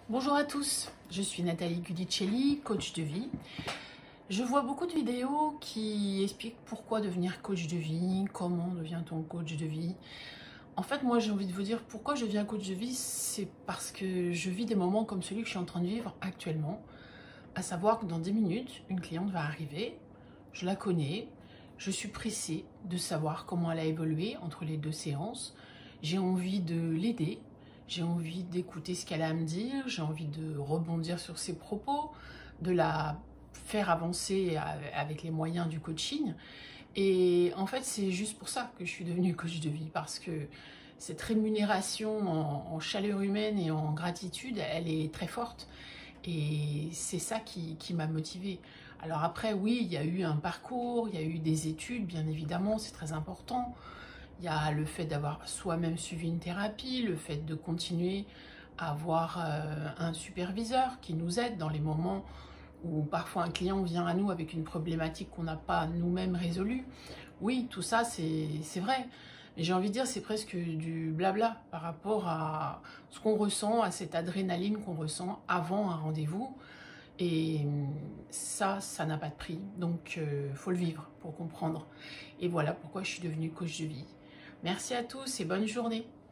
Bonjour à tous, je suis Nathalie Guidicelli, coach de vie. Je vois beaucoup de vidéos qui expliquent pourquoi devenir coach de vie, comment devient-on coach de vie. En fait, moi j'ai envie de vous dire pourquoi je deviens coach de vie, c'est parce que je vis des moments comme celui que je suis en train de vivre actuellement. À savoir que dans 10 minutes, une cliente va arriver, je la connais, je suis pressée de savoir comment elle a évolué entre les deux séances. J'ai envie de l'aider. J'ai envie d'écouter ce qu'elle a à me dire, j'ai envie de rebondir sur ses propos, de la faire avancer avec les moyens du coaching. Et en fait, c'est juste pour ça que je suis devenue coach de vie, parce que cette rémunération en chaleur humaine et en gratitude, elle est très forte. Et c'est ça qui m'a motivée. Alors après, oui, il y a eu un parcours, il y a eu des études, bien évidemment, c'est très important. Il y a le fait d'avoir soi-même suivi une thérapie, le fait de continuer à avoir un superviseur qui nous aide dans les moments où parfois un client vient à nous avec une problématique qu'on n'a pas nous-mêmes résolue. Oui, tout ça, c'est vrai. Mais j'ai envie de dire, c'est presque du blabla par rapport à ce qu'on ressent, à cette adrénaline qu'on ressent avant un rendez-vous. Et ça n'a pas de prix. Donc, faut le vivre pour comprendre. Et voilà pourquoi je suis devenue coach de vie. Merci à tous et bonne journée.